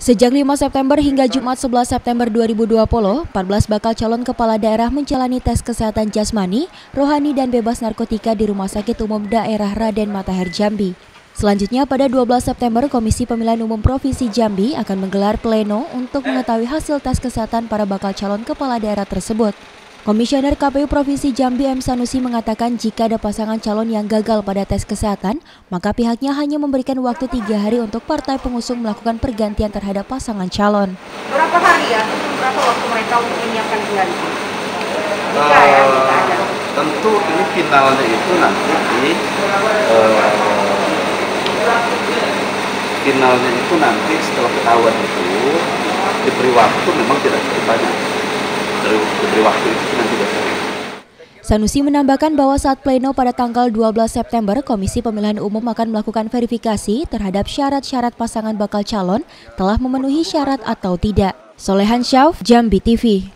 Sejak 5 September hingga Jumat 11 September 2020, 14 bakal calon kepala daerah menjalani tes kesehatan jasmani, rohani, dan bebas narkotika di Rumah Sakit Umum Daerah Raden Matahir Jambi. Selanjutnya pada 12 September, Komisi Pemilihan Umum Provinsi Jambi akan menggelar pleno untuk mengetahui hasil tes kesehatan para bakal calon kepala daerah tersebut. Komisioner KPU Provinsi Jambi M. Sanusi mengatakan jika ada pasangan calon yang gagal pada tes kesehatan, maka pihaknya hanya memberikan waktu 3 hari untuk partai pengusung melakukan pergantian terhadap pasangan calon. Berapa hari ya? Berapa waktu mereka untuk menyiapkan pengganti? Tentu ini finalnya itu nanti setelah ketahuan itu diberi waktu, memang tidak cukup banyak. Diberi waktu itu cuma 3 hari. Sanusi menambahkan bahwa saat pleno pada tanggal 12 September, Komisi Pemilihan Umum akan melakukan verifikasi terhadap syarat-syarat pasangan bakal calon telah memenuhi syarat atau tidak. Solehan Syaf, Jambi TV.